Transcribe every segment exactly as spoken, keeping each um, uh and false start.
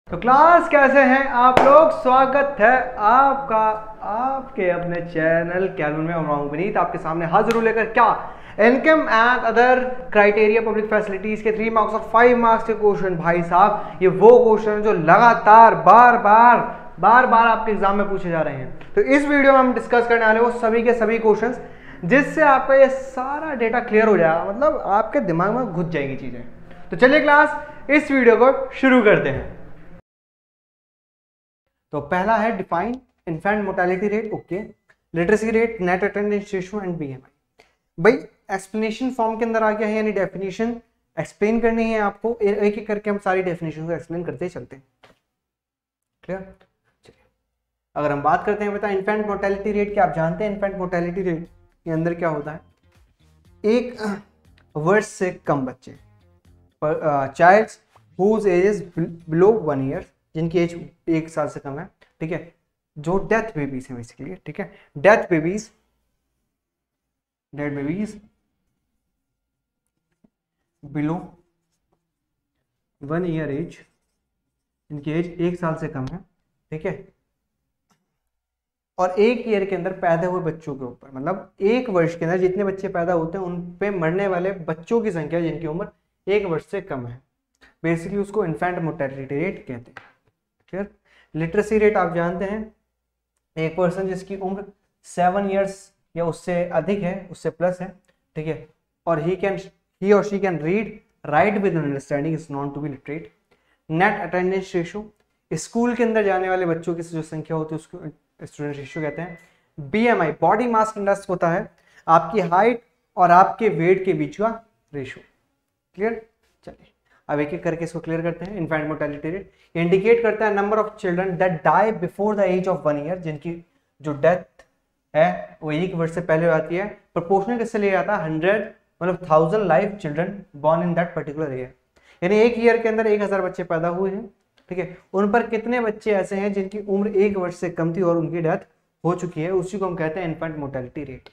तो क्लास कैसे हैं आप लोग। स्वागत है आपका आपके अपने चैनल कैलविन में। मैं विनीत आपके सामने हाजिर हूं लेकर क्या income and other criteria public facilities के थ्री मार्क्स और फाइव मार्क्स के क्वेश्चन। भाई साहब ये वो क्वेश्चन जो लगातार बार बार बार बार आपके एग्जाम में पूछे जा रहे हैं। तो इस वीडियो में हम डिस्कस करने वाले वो सभी के सभी क्वेश्चन जिससे आपका ये सारा डेटा क्लियर हो जाएगा, मतलब आपके दिमाग में घुस जाएगी चीजें। तो चलिए क्लास इस वीडियो को शुरू करते हैं। तो पहला है define infant mortality rate, okay, literacy rate, net attendance ratio and BMI. भाई एक्सप्लेनेशन फॉर्म के अंदर आ गया है, यानी डेफिनेशन एक्सप्लेन करनी है आपको। एक एक करके हम सारी डेफिनेशन को एक्सप्लेन करते चलते हैं। क्लियर? चलिए अगर हम बात करते हैं बेटा इन्फेंट मोर्टेलिटी रेट, क्या आप जानते हैं इन्फेंट मोर्टेलिटी रेट के अंदर क्या होता है? एक वर्ष से कम बच्चे, child whose age is below one year, जिनकी एज एक साल से कम है, ठीक है, जो डेथ बेबीज है बेसिकली, ठीक है, death babies death babies below one year age, इनकी एज एक साल से कम है, ठीक है, और एक ईयर के अंदर पैदा हुए बच्चों के ऊपर, मतलब एक वर्ष के अंदर जितने बच्चे पैदा होते हैं उन पे मरने वाले बच्चों की संख्या जिनकी उम्र एक वर्ष से कम है, बेसिकली उसको इन्फेंट मोर्टेलिटी रेट कहते हैं। क्लियर? लिटरेसी रेट आप जानते हैं, एक पर्सन जिसकी उम्र सेवन इयर्स या उससे अधिक है, उससे प्लस है, ठीक है, और ही कैन ही और she can read write with understanding is known to be literate. Net attendance ratio, school के अंदर जाने वाले बच्चों की जो संख्या होती है उसको स्टूडेंट रेशियो कहते हैं। बीएमआई बॉडी मास इंडेक्स होता है आपकी हाइट और आपके वेट के बीच का रेशियो। क्लियर? चलिए अब एक एक करके इसको क्लियर करते हैं। इन्फेंट मोर्टेलिटी रेट इंडिकेट करता है number of children that die before the age of one year, जिनकी जो डेथ है वो एक वर्ष से पहले हो जाती है। प्रोपोर्शनल किससे लिया जाता है? हंड्रेड, मतलब thousand live children born in that particular year, यानी एक ईयर के अंदर एक हजार बच्चे पैदा हुए हैं, ठीक है, उन पर कितने बच्चे ऐसे हैं जिनकी उम्र एक वर्ष से कम थी और उनकी डेथ हो चुकी है, उसी को हम कहते हैं infant mortality rate.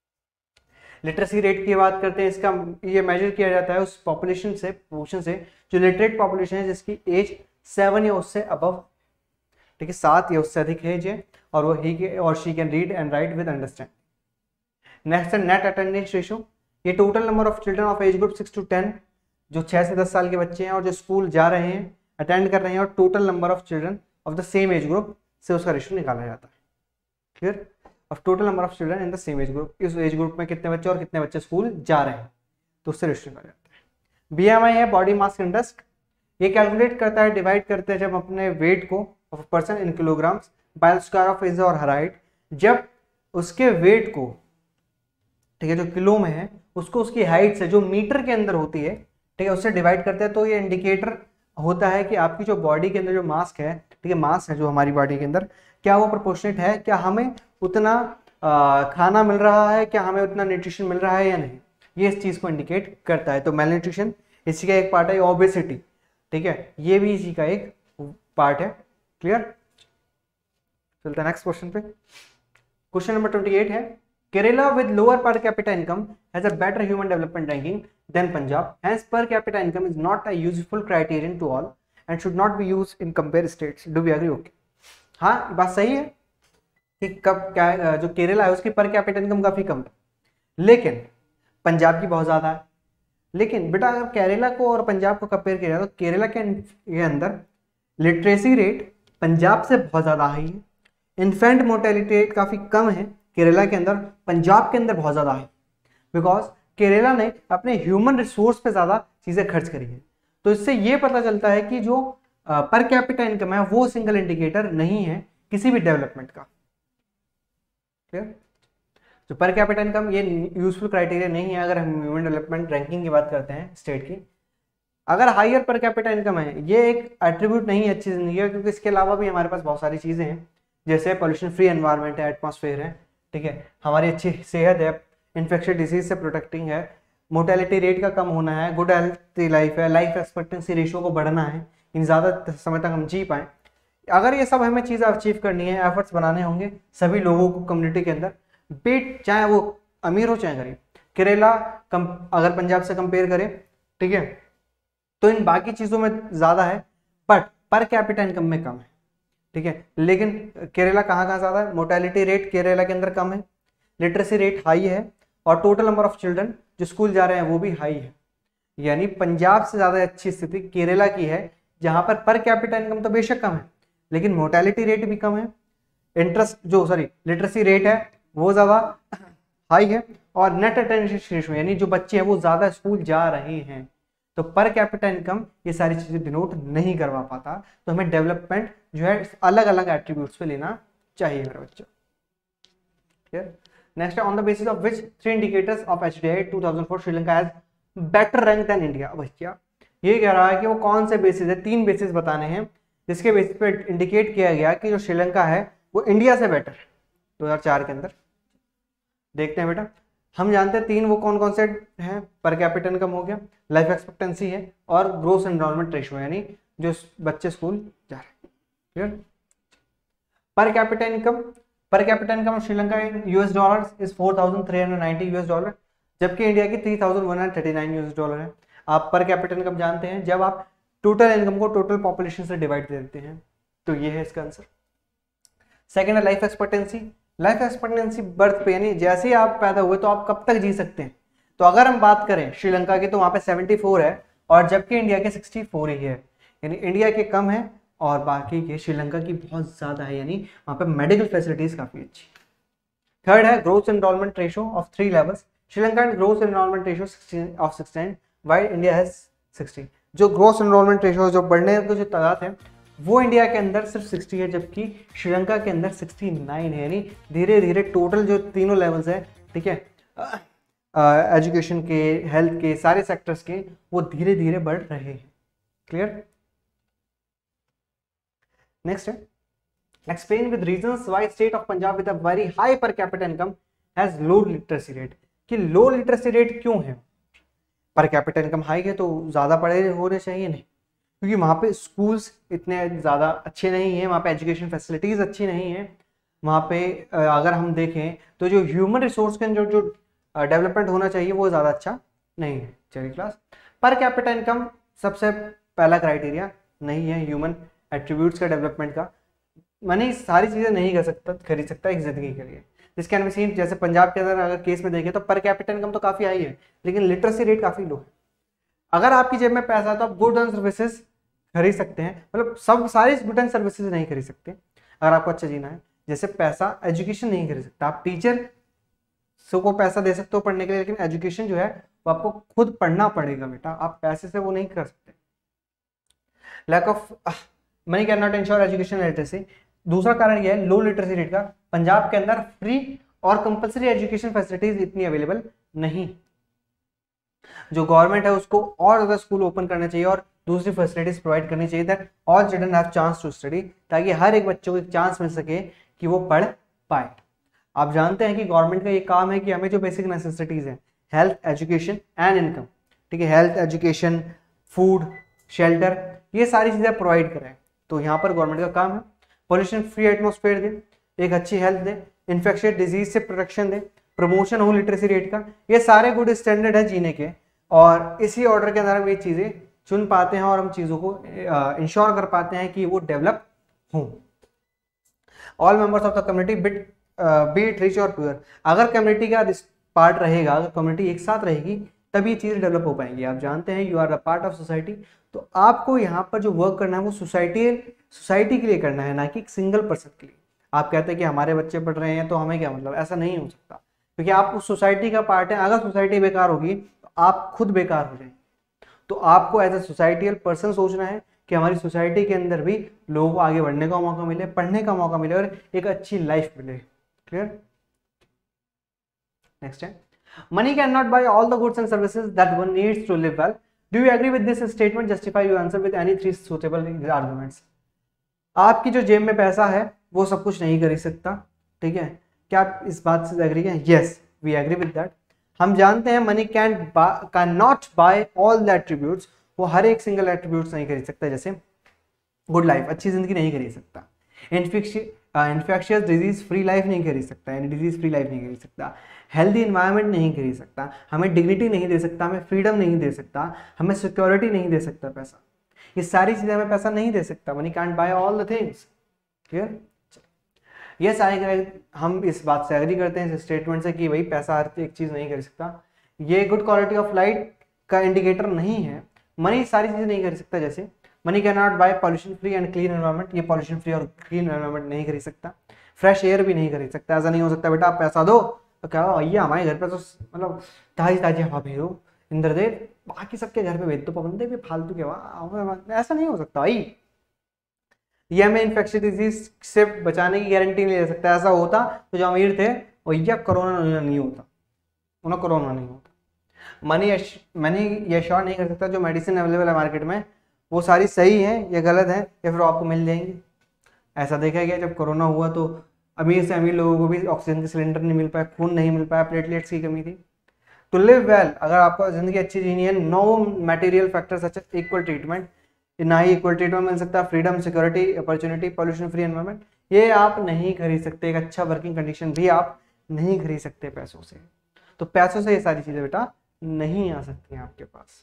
Literacy rate की बात करते हैं, इसका ये मेजर किया जाता है उस पॉपुलेशन से पॉपुलेशन से जो लिटरेट पॉपुलेशन है जिसकी एज सेवन या उससे अबव, ठीक है, सात या उससे अधिक एज है और वो ही और she can read and write with understand. Next है नेट अटेंडेंस रेशियो, ये total number of children of age group six to ten, जो छह से दस साल के बच्चे हैं और जो स्कूल जा रहे हैं, अटेंड कर रहे हैं, और total number of children of the same age group से उसका रेशियो निकाला जाता है। Clear? Of total number of children in the same age group, इस एज ग्रुप में कितने बच्चे और कितने बच्चे स्कूल जा रहे हैं, तो उससे रेशियो निकाला जाता है। बीएमआई है बॉडी मास इंडेक्स, ये कैलकुलेट करता है, डिवाइड करते हैं जब अपने वेट को of person in kilograms by square of age और हाइट, जब उसके वेट को, ठीक है, जो किलो में है उसको उसकी हाइट से जो मीटर के अंदर होती है, ठीक है, उससे डिवाइड करते हैं, तो ये इंडिकेटर होता है कि आपकी जो बॉडी के अंदर जो मास है, ठीक है, मास है जो हमारी बॉडी के अंदर, क्या वो प्रोपोर्शनेट है, क्या हमें उतना आ, खाना मिल रहा है, क्या हमें उतना न्यूट्रिशन मिल रहा है या नहीं, ये इस चीज को इंडिकेट करता है। तो मेल न्यूट्रिशन इसी का एक पार्ट है, ओबेसिटी, ठीक है, ये भी इसी का एक पार्ट है। क्लियर? चलते हैं नेक्स्ट क्वेश्चन पे। क्वेश्चन नंबर ट्वेंटी एट है, Kerala with lower per capita income has a better human development ranking than Punjab, hence per capita income is not a useful criterion to all and should not be used in compare states. Do we agree? Okay, हाँ बात सही है कि कब क्या जो केरला है उसकी पर कैपिटा इनकम काफी कम है, लेकिन पंजाब की बहुत ज्यादा है। लेकिन बेटा अगर केरला को और पंजाब को कंपेयर किया जाए तो केरला के अंदर लिटरेसी रेट पंजाब से बहुत ज्यादा हाई है, इन्फेंट मोर्टेलिटी रेट काफी कम है केरला के अंदर, पंजाब के अंदर बहुत ज्यादा है, बिकॉज केरला ने अपने ह्यूमन रिसोर्स पे ज्यादा चीजें खर्च करी है। तो इससे ये पता चलता है कि जो पर कैपिटा इनकम है वो सिंगल इंडिकेटर नहीं है किसी भी डेवलपमेंट का। क्लियर? जो पर कैपिटा इनकम ये यूजफुल क्राइटेरिया नहीं है अगर हम ह्यूमन डेवलपमेंट रैंकिंग की बात करते हैं स्टेट की। अगर हायर पर कैपिटा इनकम है ये एक एट्रीब्यूट नहीं है अच्छी जिंदगी का, क्योंकि इसके अलावा भी हमारे पास बहुत सारी चीजें हैं, जैसे पोल्यूशन फ्री एनवायरनमेंट है, एटमॉस्फेयर है, ठीक है, हमारी अच्छी सेहत है, इन्फेक्शन डिजीज से प्रोटेक्टिंग है, मोर्टेलिटी रेट का कम होना है, गुड हेल्थी लाइफ है, लाइफ एक्सपेक्टेंसी रेशियो को बढ़ना है, इन ज़्यादा समय तक हम जी पाएँ। अगर ये सब हमें चीज़ अचीव करनी है, एफर्ट्स बनाने होंगे सभी लोगों को कम्युनिटी के अंदर, बेट चाहे वो अमीर हो चाहे गरीब। केरला कम अगर पंजाब से कंपेयर करें, ठीक है, तो इन बाकी चीज़ों में ज़्यादा है, बट पर कैपिटा इनकम में कम है, ठीक है। लेकिन केरला कहाँ कहाँ ज़्यादा है, मोर्टेलिटी रेट केरला के अंदर कम है, लिटरेसी रेट हाई है, और टोटल नंबर ऑफ चिल्ड्रन जो स्कूल जा रहे हैं वो भी हाई है। यानी पंजाब से ज़्यादा अच्छी स्थिति केरला की है, जहाँ पर पर कैपिटा इनकम तो बेशक कम है लेकिन मोर्टेलिटी रेट भी कम है, इंटरेस्ट जो सॉरी लिटरेसी रेट है वो ज़्यादा हाई है, और नेट अटेंडेंस रेशियो यानी जो बच्चे हैं वो ज़्यादा स्कूल जा रहे हैं। तो पर कैपिटा इनकम ये सारी चीज़ें डिनोट नहीं करवा पाता, तो हमें डेवलपमेंट जो है अलग अलग एट्रीब्यूट्स पे लेना चाहिए मेरे बच्चों। Clear. Next, on the basis of which three indicators of H D I two thousand four Sri Lanka has better rank than India. भैया ये कह रहा है कि वो कौन से बेसिस है, तीन बेसिस बताने हैं जिसके बेसिस पे इंडिकेट किया गया कि जो श्रीलंका है वो इंडिया से बेटर है दो हज़ार चार के अंदर। देखते हैं बेटा, हम जानते हैं तीन वो कौन कौन से हैं, पर कैपिटा इनकम हो गया, लाइफ एक्सपेक्टेंसी है, और ग्रोथ एनरोलमेंट रेशियो यानी जो बच्चे स्कूल जा रहे हैं। Clear. Per capita income per capita income of Sri Lanka in US dollars is four thousand three hundred ninety US dollar, जबकि इंडिया की three thousand one hundred thirty nine US dollar है। आप पर कैपिटा इनकम जानते हैं जब आप total income को total population से डिवाइड देते हैं, तो ये है इसका आंसर। सेकेंड है life expectancy. Life expectancy birth पे यानी जैसे ही आप पैदा हुए तो आप कब तक जी सकते हैं। तो अगर हम बात करें श्रीलंका की तो वहाँ पे सेवेंटी फोर है, और जबकि इंडिया के सिक्सटी फोर ही है, यानी इंडिया के कम है और बाकी के श्रीलंका की बहुत ज़्यादा है, यानी वहाँ पे मेडिकल फैसिलिटीज़ काफ़ी अच्छी। थर्ड है growth enrolment ratio of three levels. Sri Lanka growth enrolment ratio of sixteen while India has sixty. जो ग्रोथ एनरोलमेंट रेशियो जो बढ़ने की जो तादाद है वो इंडिया के अंदर सिर्फ सिक्सटी है, जबकि श्रीलंका के अंदर सिक्सटी नाइन है। यानी धीरे धीरे टोटल जो तीनों लेवल्स है, ठीक है, एजुकेशन के, हेल्थ के, सारे सेक्टर्स के, वो धीरे धीरे बढ़ रहे हैं। क्लियर। नेक्स्ट है explain with reasons why state of Punjab with a very high per capita income has low literacy rate. कि लो लिटरेसी रेट क्यों है, पर कैपिटा इनकम हाई है तो ज़्यादा पढ़े होने चाहिए नहीं, क्योंकि वहाँ पे स्कूल्स इतने ज़्यादा अच्छे नहीं हैं, वहाँ पे एजुकेशन फैसिलिटीज़ अच्छी नहीं है, वहाँ पे अगर हम देखें तो जो ह्यूमन रिसोर्स का जो जो डेवलपमेंट होना चाहिए वो ज़्यादा अच्छा नहीं है। चलिए क्लास, पर कैपिटा इनकम सबसे पहला क्राइटेरिया नहीं है ह्यूमन एट्रीब्यूट्स का डेवलपमेंट का। मनी सारी चीज़ें नहीं कर सकता खरीद सकता एक ज़िंदगी के लिए। दिस कैन बी सीन, जैसे पंजाब के अंदर अगर केस में देखें तो पर कैपिटा इनकम तो काफ़ी हाई है लेकिन लिटरेसी रेट काफ़ी लो है। अगर आपकी जेब में पैसा है तो आप गुड एंड सर्विसेज खरीद सकते हैं, मतलब सब सारी गुड एंड सर्विसेज नहीं खरीद सकते अगर आपको अच्छा जीना है। जैसे पैसा एजुकेशन नहीं खरीद सकता, आप टीचर सो को पैसा दे सकते हो पढ़ने के लिए, लेकिन एजुकेशन जो है वो आपको खुद पढ़ना पड़ेगा बेटा, आप पैसे से वो नहीं कर सकते। Lack of money can not insure education literacy. दूसरा कारण यह है लो लिटरेसी रेट का, पंजाब के अंदर फ्री और कंपलसरी एजुकेशन फैसिलिटीज इतनी अवेलेबल नहीं। जो गवर्नमेंट है उसको और ज़्यादा स्कूल ओपन करना चाहिए और दूसरी फैसिलिटीज प्रोवाइड करनी चाहिए that all children have chance to study, ताकि हर एक बच्चों को एक चांस मिल सके कि वो पढ़ पाए। आप जानते हैं कि गवर्नमेंट का ये काम है कि हमें जो बेसिक नेसेसिटीज हैं, हेल्थ, एजुकेशन एंड इनकम, ठीक है, हेल्थ, एजुकेशन, फूड, शेल्टर, ये सारी चीज़ें प्रोवाइड कराएं। तो यहाँ पर गवर्नमेंट का काम है पोल्यूशन फ्री एटमॉस्फेयर दे, एक अच्छी हेल्थ दे, इन्फेक्शियस डिजीज से प्रोटेक्शन दे, प्रमोशन हो लिटरेसी रेट का, ये सारे गुड स्टैंडर्ड है जीने के, और इसी ऑर्डर के अंदर हम ये चीज़ें चुन पाते हैं और हम चीज़ों को इंश्योर कर पाते हैं कि वो डेवलप हों। All members of the community bit be it rich और पुअर, अगर कम्युनिटी का पार्ट रहेगा, अगर कम्युनिटी एक साथ रहेगी तब ये चीज़ें डेवलप हो पाएंगी। आप जानते हैं you are a part of society, तो आपको यहाँ पर जो वर्क करना है वो सोसाइटी सोसाइटी के लिए करना है, ना कि सिंगल पर्सन के लिए। आप कहते हैं कि हमारे बच्चे पढ़ रहे हैं तो हमें क्या मतलब, ऐसा नहीं हो सकता, क्योंकि आप उस सोसाइटी का पार्ट है। अगर सोसाइटी बेकार होगी तो आप खुद बेकार हो जाएंगे। तो आपको एज ए सोसाइटियल पर्सन सोचना है कि हमारी सोसाइटी के अंदर भी लोगों को आगे बढ़ने का मौका मिले, पढ़ने का मौका मिले और एक अच्छी लाइफ मिले। क्लियर। नेक्स्ट है money can not buy all the goods and services that one needs to live well. Do you agree with this statement? Justify your answer with any three suitable arguments. आपकी जो जेब में पैसा है वो सब कुछ नहीं खरीद सकता, ठीक है, क्या आप इस बात से एग्री हैं? Yes, we agree with that. हम जानते हैं money can can not buy all the attributes, वो हर एक सिंगल एट्रीब्यूट्स नहीं खरीद सकता, जैसे गुड लाइफ, अच्छी जिंदगी नहीं खरीद सकता, इन्फेक्शियस डिजीज फ्री लाइफ नहीं खरीद सकता, यानी डिजीज फ्री लाइफ नहीं खरीद सकता, हेल्दी इन्वायरमेंट नहीं खरीद सकता, हमें डिग्निटी नहीं दे सकता, हमें फ्रीडम नहीं दे सकता, हमें सिक्योरिटी नहीं दे सकता पैसा। ये सारी चीजें हमें पैसा नहीं दे सकता, money can't buy all the things. Clear? Yes I हम इस बात से एग्री करते हैं इस स्टेटमेंट से कि भाई पैसा हर एक चीज नहीं कर सकता। ये गुड क्वालिटी ऑफ लाइफ का इंडिकेटर नहीं है। मनी सारी चीजें नहीं कर सकता, जैसे money can not buy pollution free and clean environment, ये पॉल्यूशन फ्री और क्लीन एनवायरनमेंट नहीं खरीद सकता। फ्रेश एयर भी नहीं खरीद सकता। ऐसा नहीं हो सकता बेटा आप पैसा दो तो क्या भैया हमारे घर पे तो मतलब ताजी ताजी हवा भेजो इंद्रदेव, बाकी सबके घर पे भेज दो पाबंदे भी फालतू के हवा, ऐसा नहीं हो सकता भाई। ये हमें इन्फेक्शन डिजीज से बचाने की गारंटी नहीं ले सकता। ऐसा होता तो जो अमीर थे भैया कोरोना नहीं होता, उन्हें कोरोना नहीं होता। मनी मनी ये श्योर नहीं कर सकता जो मेडिसिन अवेलेबल है मार्केट में वो सारी सही है या गलत है या फिर आपको मिल जाएंगी। ऐसा देखा गया जब कोरोना हुआ तो अमीर से अमीर लोगों को भी ऑक्सीजन के सिलेंडर नहीं मिल पाया, खून नहीं मिल पाया, प्लेटलेट्स की कमी थी। टू लिव वेल, अगर आपको जिंदगी अच्छी जीनी है, no material factors such as equal treatment, ना ही इक्वल ट्रीटमेंट मिल सकता, freedom, security, opportunity, pollution free environment, ये आप नहीं खरीद सकते। एक अच्छा वर्किंग कंडीशन भी आप नहीं खरीद सकते पैसों से। तो पैसों से ये सारी चीजें बेटा नहीं आ सकती हैं आपके पास।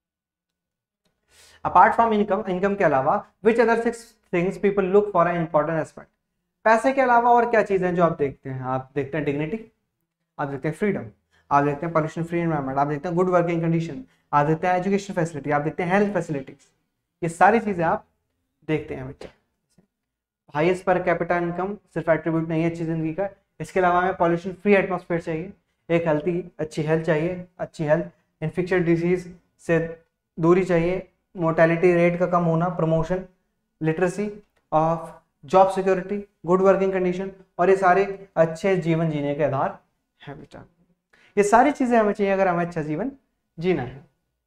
अपार्ट फ्रॉम इनकम, इनकम के अलावा which other six things people look for an important aspect, पैसे के अलावा और क्या चीजें जो आप देखते हैं? आप देखते हैं डिग्निटी, आप देखते हैं फ्रीडम, आप देखते हैं पॉल्यूशन फ्री एनवायरनमेंट, आप देखते हैं गुड वर्किंग कंडीशन, आप देखते हैं एजुकेशन फैसिलिटी, आप देखते हैं हेल्थ फैसिलिटीज। ये सारी चीजें आप देखते हैं बच्चे। हाईएस्ट पर कैपिटा इनकम सिर्फ एट्रीब्यूट नहीं है अच्छी जिंदगी का, इसके अलावा हमें पॉल्यूशन फ्री एटमॉस्फेयर चाहिए, एक हेल्थी अच्छी हेल्थ चाहिए, अच्छी हेल्थ, इन्फेक्शन डिजीज से दूरी चाहिए, मोर्टेलिटी रेट का कम होना, promotion, literacy of job security, good working condition, और ये सारे अच्छे जीवन जीने के आधार हैं बेटा। ये सारी चीजें हमें चाहिए अगर हमें अच्छा जीवन जीना है।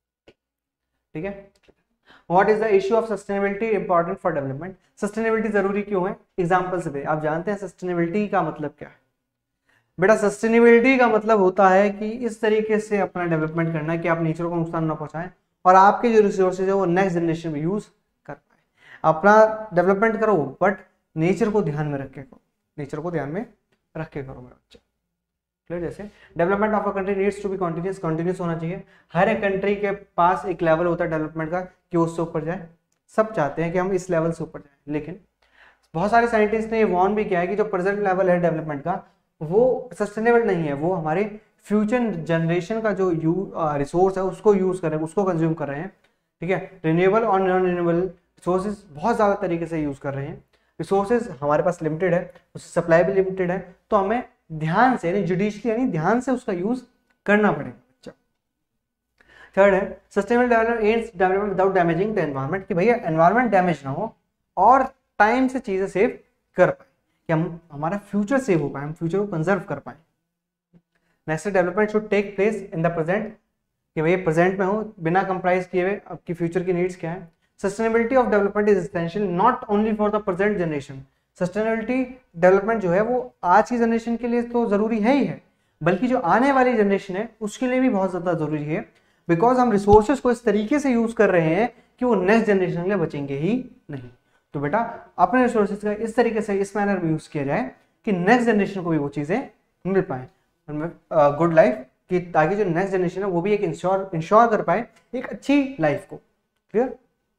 ठीक है। What is the issue of sustainability important for development, sustainability जरूरी क्यों है? एग्जाम्पल से दे। आप जानते हैं सस्टेनेबिलिटी का मतलब क्या है बेटा? सस्टेनेबिलिटी का मतलब होता है कि इस तरीके से अपना डेवलपमेंट करना है कि आप नेचर को नुकसान ना पहुंचाएं और आपके जो रिसोर्सेज है वो नेक्स्ट जनरेशन में यूज कर पाए। अपना डेवलपमेंट करो बट नेचर को ध्यान में रख के करो, नेचर को ध्यान में रख के करो मेरा बच्चा। क्लियर? जैसे development of a country needs to be continuous, continuous होना चाहिए। हर एक कंट्री के पास एक लेवल होता है डेवलपमेंट का कि उससे ऊपर जाए। सब चाहते हैं कि हम इस लेवल से ऊपर जाए, लेकिन बहुत सारे साइंटिस्ट ने ये वार्न भी किया है कि जो प्रेजेंट लेवल है डेवलपमेंट का वो सस्टेनेबल नहीं है, वो हमारे फ्यूचर जनरेशन का जो यू रिसोर्स है उसको यूज कर रहे हैं, उसको कंज्यूम कर रहे हैं। ठीक है। रिन्यूएबल और नॉन रिन्यूएबल रिसोर्सेज बहुत ज़्यादा तरीके से यूज कर रहे हैं। रिसोर्सेज हमारे पास लिमिटेड है, उसकी सप्लाई भी लिमिटेड है, तो हमें ध्यान से यानी जुडिशली यानी ध्यान से उसका यूज करना पड़ेगा बच्चा। थर्ड है sustainable development aims development without damaging the environment, कि भैया एनवायरनमेंट डैमेज ना हो और टाइम से चीजें सेव कर पाए, कि हम हमारा फ्यूचर सेव हो पाए, हम फ्यूचर को कंजर्व कर पाए। Next development should take place in the present, कि भैया प्रेजेंट में हो बिना कंप्राइज किए हुए आपकी फ्यूचर की नीड्स क्या है। Sustainability of development is essential not only for the present generation, sustainability development जो है वो आज की जनरेशन के लिए तो जरूरी है ही है, बल्कि जो आने वाली जनरेशन है उसके लिए भी बहुत ज्यादा जरूरी है, बिकॉज हम रिसोर्सेज को इस तरीके से यूज कर रहे हैं कि वो नेक्स्ट जनरेशन के लिए बचेंगे ही नहीं। तो बेटा अपने रिसोर्सेज का इस तरीके से इस मैनर में यूज किया जाए कि नेक्स्ट जनरेशन को भी वो चीजें मिल पाए, गुड लाइफ, कि ताकि जो नेक्स्ट जनरेशन है वो भी एक इंश्योर इंश्योर कर पाए एक अच्छी लाइफ को। क्लियर?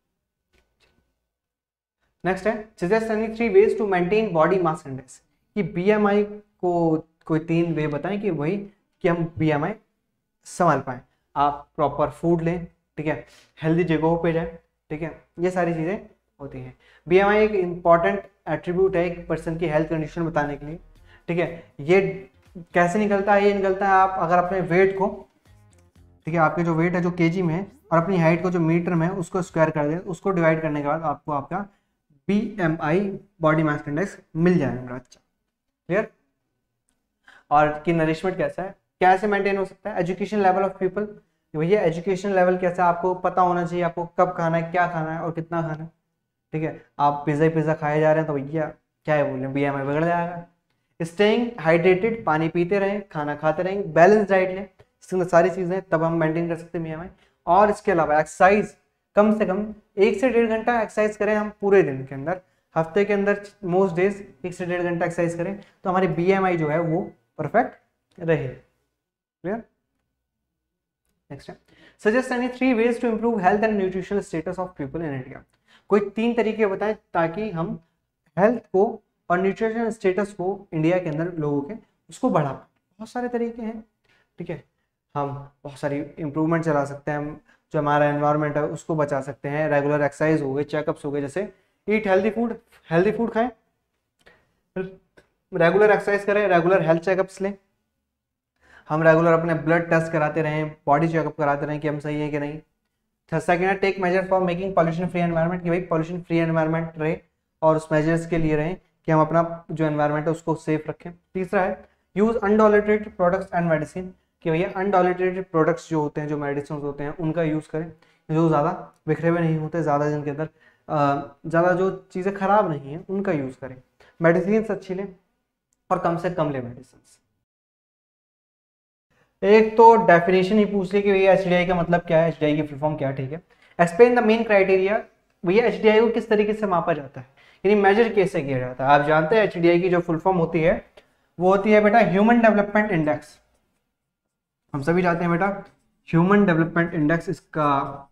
नेक्स्ट है suggest any three ways to maintain body mass index, कि बीएमआई को कोई तीन वे बताएं कि वही कि हम बीएमआई संभाल पाए। आप प्रॉपर फूड लें, ठीक है, हेल्दी जगहों पे जाएं, ठीक है, ये सारी चीजें होती हैं। बीएमआई एक इंपॉर्टेंट एट्रीब्यूट है एक पर्सन की हेल्थ कंडीशन बताने के लिए। ठीक है। ये कैसे निकलता है? ये निकलता है आप अगर अपने वेट को, ठीक है, आपके जो वेट है जो केजी में है और अपनी हाइट को जो मीटर में है उसको स्क्वायर कर दें, उसको डिवाइड करने के बाद आपको आपका बीएमआई बॉडी मास इंडेक्स मिल जाएगा मेरा अच्छा। क्लियर? और कि नरिशमेंट कैसा है, कैसे मेंटेन हो सकता है। एजुकेशन लेवल ऑफ पीपल, भैया एजुकेशन लेवल कैसा आपको पता होना चाहिए, आपको कब खाना है, क्या खाना है और कितना खाना है। ठीक है। आप पिज्जा ही पिज्जा खाए जा रहे हैं तो भैया क्या है बोले बीएमआई बिगड़ जाएगा। स्टेइंग हाइड्रेटेड, पानी पीते रहें, खाना खाते रहें, बैलेंस डाइट लें, इसमें सारी चीजें तब हम मेंटेन कर सकते हैं बीएमआई। और इसके अलावा एक्सरसाइज कम से कम एक से डेढ़ घंटा एक्सरसाइज करें हम पूरे दिन के अंदर, हफ्ते के अंदर मोस्ट डेज एक से डेढ़ घंटा एक्सरसाइज करें तो हमारी बीएमआई जो है वो परफेक्ट रहे। क्लियर? नेक्स्ट है, suggest any three ways to improve health and nutritional status of people in India. कोई तीन तरीके बताएं ताकि हम हेल्थ को और न्यूट्रिशनल स्टेटस को इंडिया के अंदर लोगों के उसको बढ़ा पाए। बहुत सारे तरीके हैं, ठीक है, हम बहुत सारी इंप्रूवमेंट चला सकते हैं, हम जो हमारा एनवायरनमेंट है उसको बचा सकते हैं, रेगुलर एक्सरसाइज हो गए, चेकअप्स हो गए, जैसे eat healthy food, healthy food खाएं, रेगुलर एक्सरसाइज करें, रेगुलर हेल्थ चेकअप्स लें, हम रेगुलर अपने ब्लड टेस्ट कराते रहें, बॉडी चेकअप कराते रहें कि हम सही है कि नहीं। सेकेंड है, take measure for making pollution free environment, कि भाई पॉल्यूशन फ्री एनवायरनमेंट रहे और उस मेजर्स के लिए रहें कि हम अपना जो एनवायरनमेंट है उसको सेफ रखें। तीसरा है, use unadulterated products and medicine, कि भैया अनडोलेटेड प्रोडक्ट्स जो होते हैं, जो मेडिसिन होते हैं, उनका यूज़ करें जो ज़्यादा बिखरे हुए नहीं होते, ज़्यादा जिनके अंदर ज़्यादा जो चीज़ें ख़राब नहीं हैं उनका यूज़ करें। मेडिसिन अच्छी लें और कम से कम लें मेडिसिन। एक तो डेफिनेशन ही पूछ ली कि भैया एच डी आई का मतलब क्या है, एच डी आई की फुल फॉर्म क्या है, ठीक है। एक्सप्लेन द मेन क्राइटेरिया, भैया एच डी आई को किस तरीके से मापा जाता है, यानी मेजर कैसे किया जाता है। आप जानते हैं एच डी आई की जो फुल फॉर्म होती है वो होती है बेटा ह्यूमन डेवलपमेंट इंडेक्स। हम सभी जानते हैं बेटा ह्यूमन डेवलपमेंट इंडेक्स, इसका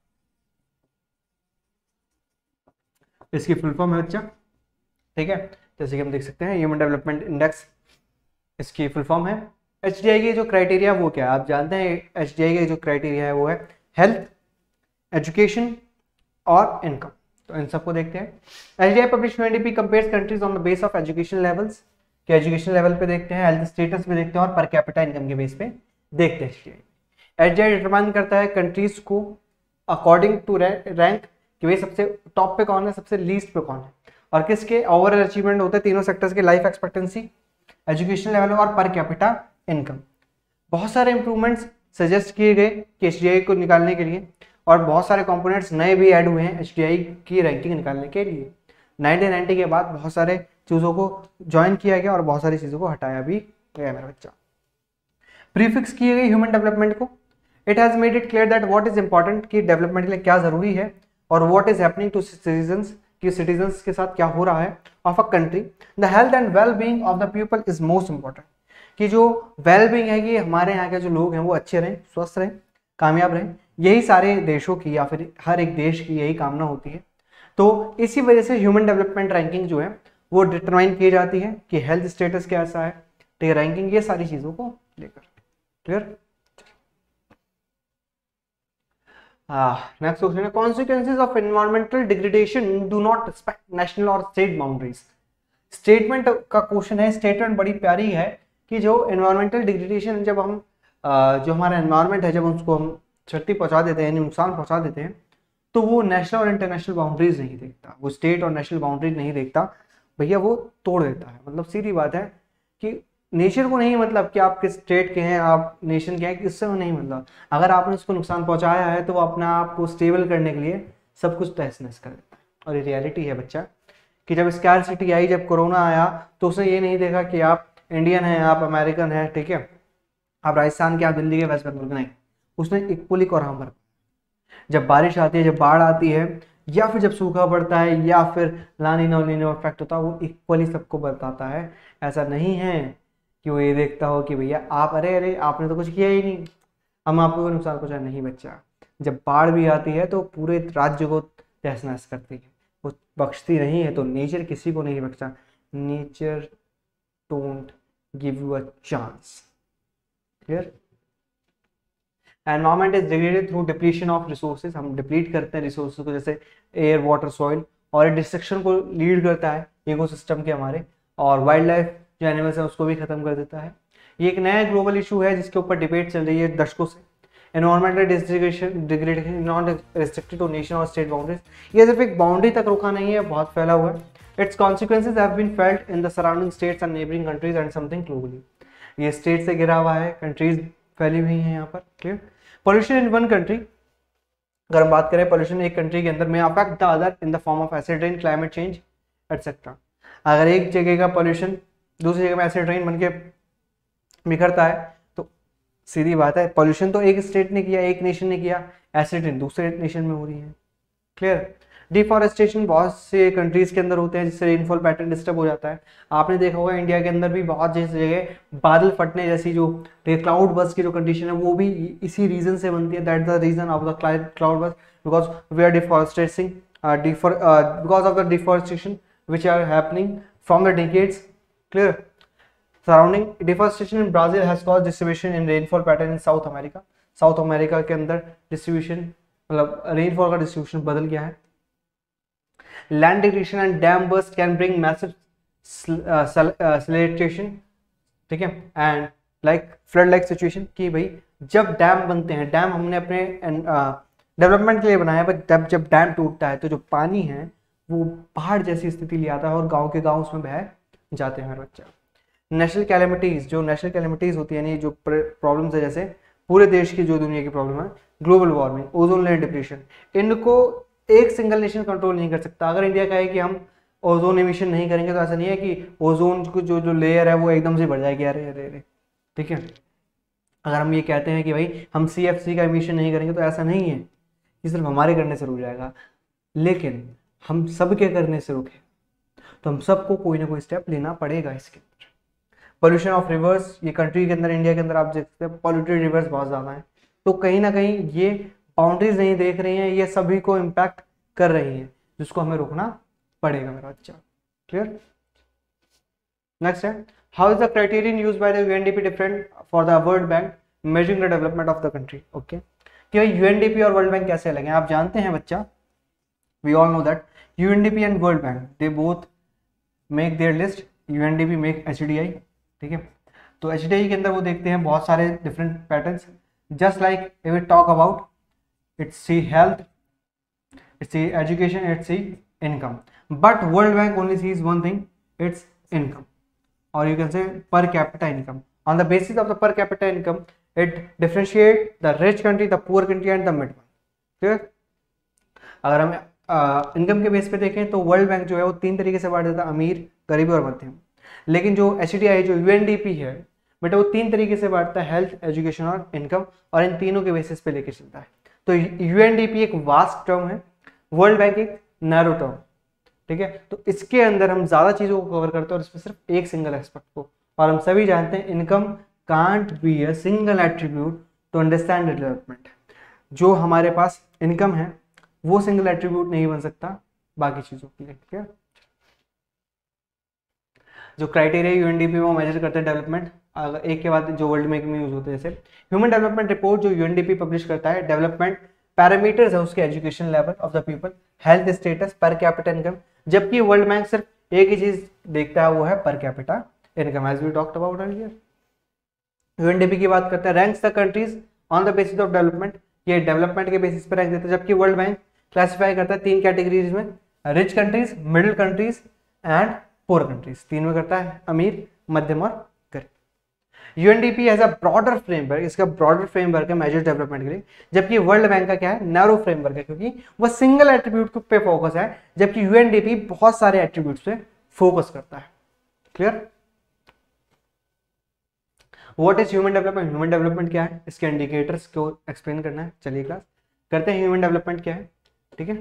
इसकी फुल फॉर्म है बच्चा, ठीक है। जैसे कि हम देख सकते हैं ह्यूमन डेवलपमेंट इंडेक्स इसकी फुल फॉर्म है। एच डी आई के जो क्राइटेरिया वो क्या है, आप जानते हैं एच डी आई के जो क्राइटेरिया है वो है हेल्थ, एजुकेशन और इनकम। तो इन सबको देखते हैं। H D I publish N D P compares countries on the base of education levels, कि एजुकेशन लेवल पे देखते हैं, हेल्थ स्टेटस पे देखते हैं और पर कैपिटा इनकम के बेस पे देखते हैं। H D I H D I determine करता है कंट्रीज को अकॉर्डिंग टू रैंक, कि भाई सबसे टॉप पे कौन है, सबसे लीस्ट पे कौन है, और किसके ओवरऑल अचीवमेंट होते हैं तीनों सेक्टर्स के, लाइफ एक्सपेक्टेंसी, एजुकेशन लेवल और पर कैपिटा इनकम। बहुत सारे इंप्रूवमेंट्स सजेस्ट किए गए कि एच डी आई को निकालने के लिए, और बहुत सारे कंपोनेंट्स नए भी ऐड हुए हैं एच डी आई की रैंकिंग निकालने के लिए। नाइनटीन नाइंटी के बाद बहुत सारे चीज़ों को ज्वाइन किया गया और बहुत सारी चीज़ों को हटाया भी गया मेरा बच्चा। प्रीफिक्स किए गए ह्यूमन डेवलपमेंट को, it has made it clear that what is important, कि डेवलपमेंट के लिए क्या ज़रूरी है, और what is happening to citizens, कि सिटीजन्स के साथ क्या हो रहा है of a country. The health and well being of the people is most important, कि जो वेल बीइंग है कि हमारे यहाँ के जो लोग हैं वो अच्छे रहें, स्वस्थ रहें, कामयाब रहें, यही सारे देशों की या फिर हर एक देश की यही कामना होती है। तो इसी वजह से ह्यूमन डेवलपमेंट रैंकिंग जो है वो डिटरमाइन की जाती है कि हेल्थ स्टेटस कैसा है, ठीक है, रैंकिंग, ये सारी चीज़ों को लेकर। क्लियर? नेक्स्ट क्वेश्चन है, consequences of environmental degradation do not respect national और स्टेट बाउंड्रीज। स्टेटमेंट का क्वेश्चन है, स्टेटमेंट बड़ी प्यारी है कि जो एनवायरमेंटल डिग्रेडेशन, जब हम जो हमारा एनवायरनमेंट है जब उसको हम क्षति पहुंचा देते हैं, नुकसान पहुंचा देते हैं, तो वो नेशनल और इंटरनेशनल बाउंड्रीज नहीं देखता, वो स्टेट और नेशनल बाउंड्रीज नहीं देखता भैया, वो तोड़ देता है। मतलब सीधी बात है कि नेचर को नहीं मतलब कि आप किस स्टेट के हैं, आप नेशन के हैं, इससे वो नहीं मतलब। अगर आपने उसको नुकसान पहुंचाया है तो वो अपने आप को स्टेबल करने के लिए सब कुछ तहस नहस कर देता है। और ये रियलिटी है बच्चा कि जब स्कैरसिटी आई, जब कोरोना आया, तो उसने ये नहीं देखा कि आप इंडियन हैं, आप अमेरिकन हैं, ठीक है, आप राजस्थान के, आप दिल्ली के, वेस्ट बंगाल के, नहीं, उसने इक्वली कोराम भर। जब बारिश आती है, जब बाढ़ आती है, या फिर जब सूखा पड़ता है, या फिर लानिनो लीनो इफेक्ट होता है, वो इक्वली सबको बताता है। ऐसा नहीं है कि वो ये देखता हो कि भैया आप अरे अरे आपने तो कुछ किया ही नहीं, हम आपको कोई नुकसान पहुंचा, नहीं बच्चा। जब बाढ़ भी आती है तो पूरे राज्य को तहस नहस करती है, वो बख्शती नहीं है। तो नेचर किसी को नहीं बख्शता, nature don't give you a chance. Clear? Environment is degraded through depletion of resources, हम डिप्लीट करते हैं रिसोर्सेज को, जैसे एयर, वाटर, सॉइल, और ये डिस्ट्रक्शन को लीड करता है इकोसिस्टम के हमारे, और वाइल्ड लाइफ जो एनिमल्स है उसको भी खत्म कर देता है। ये एक नया ग्लोबल इशू है जिसके ऊपर डिबेट चल रही है दशकों से। Environmental degradation degradation not restricted to nation और स्टेट बाउंड्रीज, ये सिर्फ एक बाउंड्री तक रुका नहीं है, बहुत फैला हुआ है। Its consequences have been felt in the surrounding states and neighbouring countries and something globally. ये स्टेट से घिरा हुआ है, कंट्रीज फैली हुई हैं यहाँ पर। Clear? Pollution in one country, अगर हम बात करें पोल्यूशन एक कंट्री के अंदर में affect the other in the form of acid rain, climate change etcetera. अगर एक जगह का पोल्यूशन दूसरी जगह में एसिड रेन बन के बिखरता है तो सीधी बात है, पोल्यूशन तो एक स्टेट ने किया, एक नेशन ने किया, एसिड रेन दूसरे नेशन में हो रही है। क्लियर? डिफॉरेस्टेशन बहुत से कंट्रीज के अंदर होते हैं जिससे रेनफॉल पैटर्न डिस्टर्ब हो जाता है। आपने देखा होगा इंडिया के अंदर भी बहुत जैसी जगह बादल फटने जैसी जो क्लाउड बर्स्ट की जो कंडीशन है वो भी इसी रीजन से बनती है। That the reason of the cloud burst because we are deforestating because of the deforestation which are happening from the decades. Clear. Surrounding deforestation in Brazil has caused distribution in rainfall pattern in South America. South America के अंदर distribution मतलब rainfall का distribution बदल गया है। Land degradation and dam burst can bring massive siltation, ठीक है, and like flood like situation कि भाई जब डैम बनते हैं, डैम हमने अपने डेवलपमेंट uh, के लिए बनाया है, जब जब डैम टूटता है तो जो पानी है वो पहाड़ जैसी स्थिति ले आता है और गांव के गांव उसमें बह जाते हैं मेरे बच्चा। नेशनल कैलेमिटीज, जो नेशनल कैलेमिटीज होती है यानी जो प्रॉब्लम्स है जैसे पूरे देश की जो दुनिया की प्रॉब्लम है, global warming, ozone layer depression, इनको एक सिंगल नेशन कंट्रोल नहीं कर सकता। अगर इंडिया कहे कि हम ओजोन एमिशन नहीं करेंगे तो ऐसा नहीं है कि ओजोन को जो जो लेयर है वो एकदम से बढ़ जाएगी, अरे अरे अरे, ठीक है। अगर हम ये कहते हैं कि भाई हम सी एफ सी का एमिशन नहीं करेंगे तो ऐसा नहीं है कि सिर्फ हमारे करने से रुक जाएगा, लेकिन हम सबके करने से रुके तो हम सबको कोई ना कोई स्टेप लेना पड़ेगा इसके अंदर। पोल्यूशन ऑफ रिवर्स, ये कंट्री के अंदर, इंडिया के अंदर आप देख सकते हैं पॉल्यूटेड रिवर्स बहुत ज़्यादा है, तो कहीं ना कहीं ये बाउंड्रीज नहीं देख रही हैं, ये सभी को इम्पैक्ट कर रही हैं जिसको हमें रोकना पड़ेगा मेरा बच्चा। क्लियर। नेक्स्ट है how is the criterion used by the UNDP different for the world bank measuring the development of the country. Okay, कि भाई यूएनडीपी और वर्ल्ड बैंक कैसे अलग हैं। आप जानते हैं बच्चा, we all know that UNDP and world bank they both make their list, UNDP make HDI, ठीक है। तो एचडीआई के अंदर वो देखते हैं बहुत सारे different patterns, just like if we talk about it's see health, it's see education, it's see income, but world bank only sees one thing, it's income, or you can say per capita income. On the basis of the per capita income, it differentiate the rich country, the poor country and the mid one. ठीक है। अगर हम income के base पे देखें तो world bank जो है वो तीन तरीके से बांट देता है, अमीर, गरीब और मध्यम। लेकिन जो एच डी आई जो यूएनडीपी है बेटा वो तीन तरीके से बांटता है, हेल्थ, एजुकेशन और इनकम, और इन तीनों के बेसिस पे लेके चलता है। तो यूएनडीपी एक वास्ट टर्म है, वर्ल्ड बैंक एक नैरो टर्म, ठीक है। तो इसके अंदर हम ज्यादा चीजों को कवर करते हैं और इसमें सिर्फ एक सिंगल एस्पेक्ट को, और हम सभी जानते हैं income can't be a single attribute to understand development. जो हमारे पास इनकम है वो सिंगल एट्रीब्यूट नहीं बन सकता बाकी चीजों के लिए, ठीक है। जो क्राइटेरिया यूएनडीपी वो मेजर करते हैं डेवलपमेंट, अगर एक के बाद जो वर्ल्ड बैंक में यूज होते हैं, जैसे ह्यूमन डेवलपमेंट रिपोर्ट जो यूएनडीपी पब्लिश करता है, डेवलपमेंट पैरामीटर्स है उसके, education level of the people, health status, per capita income, जबकि वर्ल्ड बैंक सिर्फ एक ही चीज देखता है वो है per capita income, as we talked about earlier. UNDP की बात करते हैं, ranks the countries on the basis of development, ये डेवलपमेंट के बेसिस पर रैंक देता है, जबकि वर्ल्ड बैंक क्लासिफाई करता है तीन कैटेगरीज में, rich countries, middle countries and poor countries, तीन में करता है, अमीर, मध्यम और गरीब। UNDP as a broader framework, इसका ब्रॉडर फ्रेमवर्क है मेजर डेवलपमेंट के लिए, जबकि वर्ल्ड बैंक का क्या है, नैरो फ्रेमवर्क है, क्योंकि वो सिंगल एट्रीब्यूट पे फोकस है, जबकि यूएनडीपी बहुत सारे एट्रीब्यूट्स पे फोकस करता है। Clear. What is human development, human development क्या है, इसके इंडिकेटर्स को एक्सप्लेन करना है, चलिए क्लास करते हैं। ह्यूमन डेवलपमेंट क्या है, ठीक है।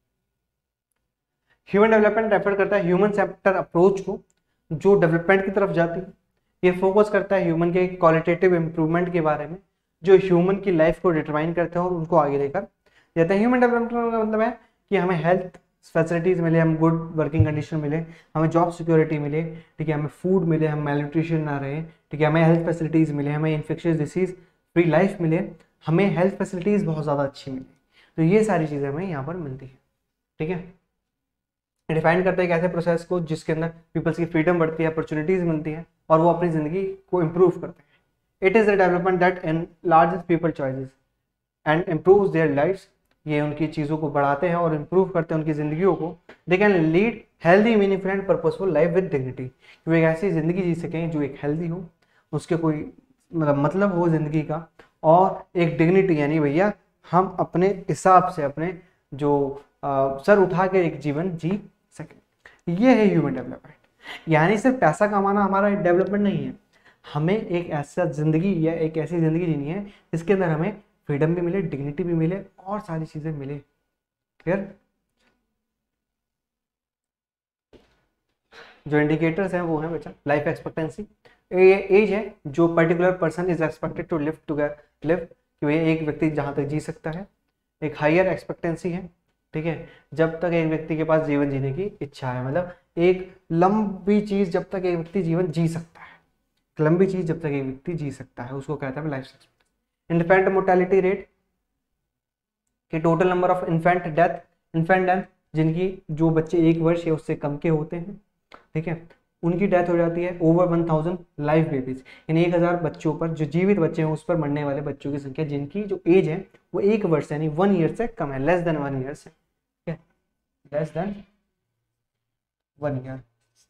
ह्यूमन डेवलपमेंट रेफर करता है ह्यूमन सेक्टर अप्रोच को जो डेवलपमेंट की तरफ जाती है, ये फोकस करता है ह्यूमन के क्वालिटेटिव इंप्रूवमेंट के बारे में, जो ह्यूमन की लाइफ को डिटरमाइन करते हैं और उनको आगे लेकर जाते हैं। ह्यूमन डेवलपमेंट का मतलब है कि हमें हेल्थ फैसिलिटीज मिले, हम गुड वर्किंग कंडीशन मिले, हमें जॉब सिक्योरिटी मिले, ठीक है, हमें फूड मिले, हम मेलन्यूट्रिशन ना रहे, ठीक है, हमें हेल्थ फैसिलिटीज मिले, हमें इन्फेक्शियस डिसीज फ्री लाइफ मिले, हमें हेल्थ फैसिलिटीज बहुत ज़्यादा अच्छी मिले। तो ये सारी चीज़ें हमें यहाँ पर मिलती है, ठीक है। डिफाइन करते हैं एक ऐसे प्रोसेस को जिसके अंदर पीपल्स की फ्रीडम बढ़ती है, अपॉर्चुनिटीज मिलती है और वो अपनी जिंदगी को इम्प्रूव करते हैं। It is the development that enlarges people choices and improves their lifes, ये उनकी चीज़ों को बढ़ाते हैं और इम्प्रूव करते हैं उनकी जिंदगियों को। They can lead healthy, meaningful and purposeful life with dignity, वो एक ऐसी जिंदगी जी सकें जो एक हेल्दी हो, उसके कोई मतलब मतलब हो जिंदगी का, और एक डिग्निटी यानी भैया हम अपने हिसाब से अपने जो आ, सर उठा के एक जीवन जी सके। ये है ह्यूमन डेवलपमेंट। यानी सिर्फ पैसा कमाना हमारा डेवलपमेंट नहीं है, हमें एक ऐसा जिंदगी या एक ऐसी जिंदगी जीनी है जिसके अंदर हमें फ्रीडम भी मिले, डिग्निटी भी मिले और सारी चीजें मिले। क्लियर। जो इंडिकेटर्स हैं वो हैं बच्चा लाइफ एक्सपेक्टेंसी, एज है जो particular person is expected to live together live, कि भाई एक व्यक्ति जहाँ तक जी सकता है। एक हायर एक्सपेक्टेंसी है, ठीक है, जब तक एक व्यक्ति के पास जीवन जीने की इच्छा है, मतलब एक लंबी चीज जब तक एक व्यक्ति जीवन जी सकता है, लंबी चीज जब तक एक व्यक्ति जी सकता है उसको कहता है life expectancy. Infant mortality rate कि total number of infant death, infant death जिनकी जो बच्चे एक वर्ष या उससे कम के होते हैं, ठीक है, उनकी डेथ हो जाती है over one thousand live babies, यानी एक हजार बच्चों पर, जो जीवित बच्चे हैं उस पर मरने वाले बच्चों की संख्या जिनकी जो एज है वो एक वर्ष यानी वन ईयर से कम है, लेस देन वन ईयर से, ठीक है, लेस देन वन ईयर।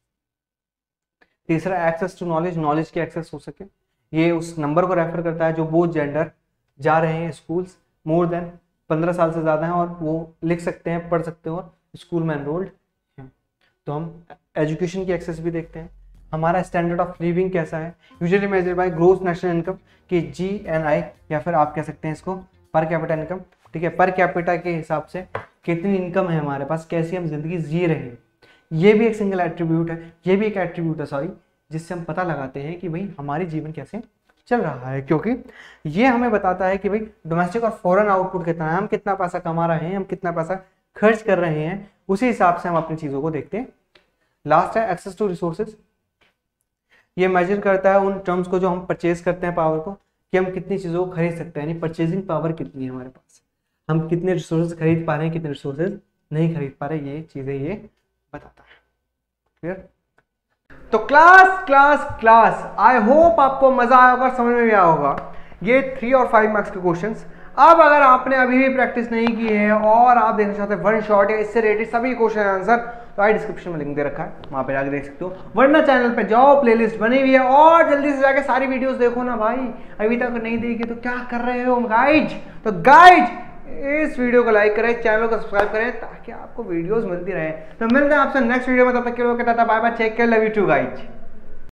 तीसरा एक्सेस टू नॉलेज, नॉलेज की एक्सेस हो सके, ये उस नंबर को रेफर करता है जो बोथ जेंडर जा रहे हैं स्कूल्स मोर देन पंद्रह साल से ज़्यादा हैं और वो लिख सकते हैं, पढ़ सकते हैं और स्कूल में एनरोल्ड हैं। तो हम एजुकेशन की एक्सेस भी देखते हैं। हमारा स्टैंडर्ड ऑफ लिविंग कैसा है, usually measure by gross national income कि जी एन आई, या फिर आप कह सकते हैं इसको पर कैपिटा इनकम, ठीक है, पर कैपिटा के हिसाब से कितनी इनकम है हमारे पास, कैसी हम जिंदगी जी रहे हैं। ये भी एक सिंगल एट्रीब्यूट है, ये भी एक एट्रीब्यूट है सॉरी, जिससे हम पता लगाते हैं कि भाई हमारी जीवन कैसे चल रहा है, क्योंकि ये हमें बताता है कि भाई डोमेस्टिक और फॉरेन आउटपुट कितना है, हम कितना पैसा कमा रहे हैं, हम कितना पैसा खर्च कर रहे हैं, उसी हिसाब से हम अपनी चीजों को देखते हैं। लास्ट है एक्सेस टू रिसोर्सेज, ये मेजर करता है उन टर्म्स को जो हम परचेज करते हैं पावर को, कि हम कितनी चीजों को खरीद सकते हैं, यानी परचेजिंग पावर कितनी है हमारे पास, हम कितने रिसोर्सेज खरीद पा रहे हैं, कितने रिसोर्सेज नहीं खरीद पा रहे, ये चीजें ये बताता है। क्लियर? तो class class class I hope आपको मजा आया होगा, समझ में भी आया होगा ये थ्री और फाइव मार्क्स के क्वेश्चंस। अब अगर आपने अभी भी प्रैक्टिस नहीं की है और आप देखना चाहते हैं वन शॉट या इससे रिलेटेड सभी क्वेश्चन आंसर, तो आई डिस्क्रिप्शन में लिंक दे रखा है, वहां पे जाकर देख सकते हो, वरना चैनल पे जाओ, प्लेलिस्ट बनी हुई है और जल्दी से जाके सारी वीडियोस देखो ना भाई, अभी तक नहीं देखी तो क्या कर रहे हो गाइज। तो गाइज इस वीडियो को लाइक करें, चैनल को सब्सक्राइब करें ताकि आपको वीडियोस मिलती रहे। तो मिलते हैं आपसे नेक्स्ट वीडियो में, तब तक के लिए bye bye, take care, love you too guys.